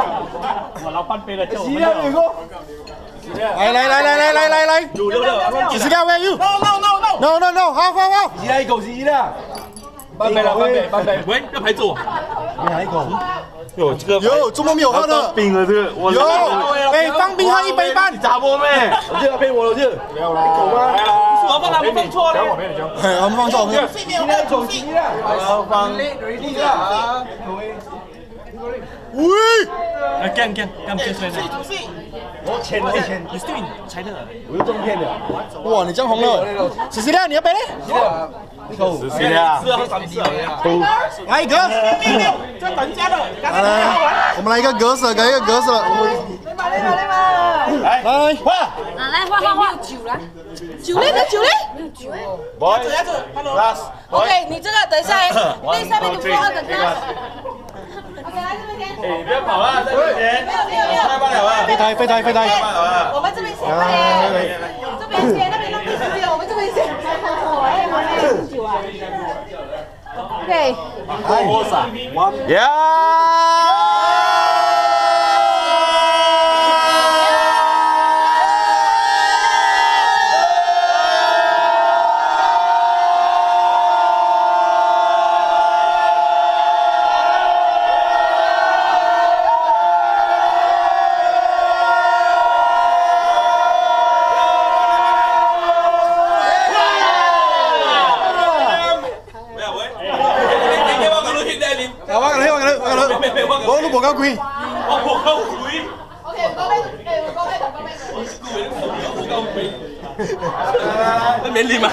我老半杯了， 洗了你哥。 来，16 where you？ No， 好。 洗了一口，洗了。半杯了，半杯。 喂，要排走。 你哪一口？ 有这个有，周末没有喝的。 冰了这个，我有，哎，放冰喝1杯半。 砸波咩？ 我这要骗我了，这。 没有啦。 一口吗？ 我放他们放错了。 哎，我们放错。 洗了一口，洗了。好，放。ready 了。 喂。 干出来的。 我签了签。 你 still in China？ 我又中骗了。 哇，你这样红了。16，你要杯嘞？ 一口。 4啊，3次啊。 来一个。 这等价的。 来，我们来一个格子，给一个格子了。来， 来换酒了，酒嘞？OK， 你这个等一下，那下面你不要等他。OK， 来这边先。 哎，不要跑了，在这边。 没有。 太慢了吧？ 飞台。 我们这边先，快点。这边先，那边浪费时间，我们这边先。我来酒啊。OK。 多少呀！我都冇夠貴。 我夠貴。 OK， 我免你嘛。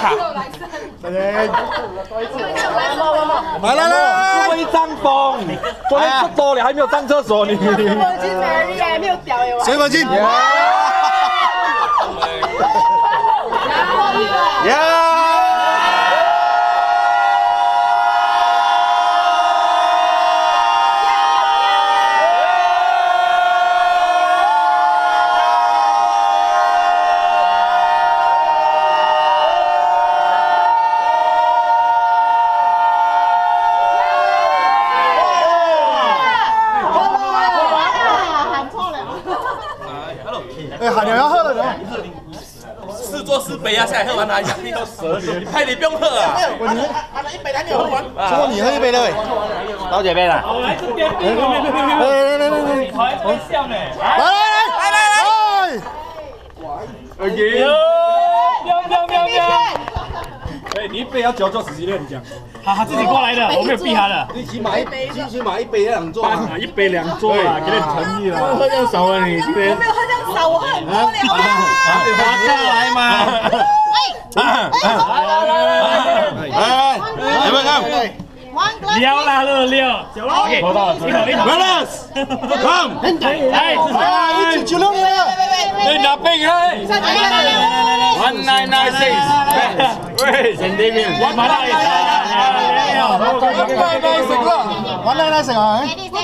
來， 会脏风，昨天吃多了还没有上厕所你。 水粉巾 Mary 还没有掉耶， 水粉巾。哎，喊你要喝了呢。 4座4杯啊，现在喝完拿一下，你都蛇你派你不用喝啊。他的1杯还没有喝完。 怎么你喝1杯了？ 老姐杯了。来这边，来，好像在笑呢。 来。 喵。 哎，你1杯要交16，你讲。 他自己过来的，我没有逼他的。 你起码1杯2座啊 ，1杯2座啊，给点诚意啦。喝这样少啊你今天。 我没有喝这样少，我喝很多了。 拿来嘛。来，撩啦6，抽到了，Brothers， come， 来 ，1996年了。 你拿杯来。1996，喂，Saint Damien，我买了。 1996啊。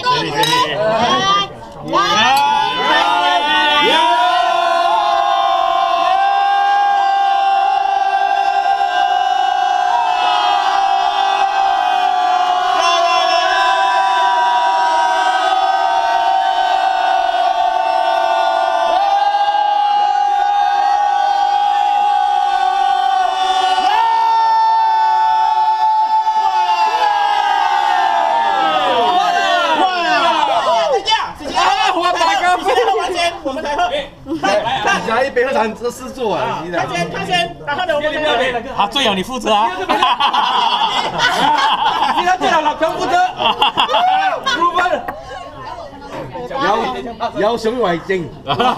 拿1杯喝完这4座啊！ 他先，然后呢我们2杯。 好，最好你负责啊！ 今天最好老强负责。有想為證。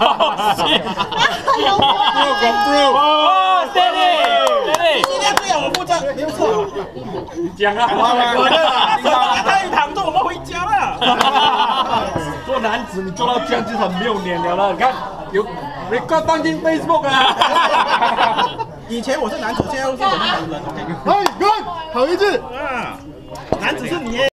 今天最好我负责，没有错。 你讲啊， 他一躺着，我们回家了。 做男子你做到这样就很没有脸了。你看你快放进 Facebook 啊！ 以前我是男主，现在又是我们女人。 哎，good，好一致。 男子是你。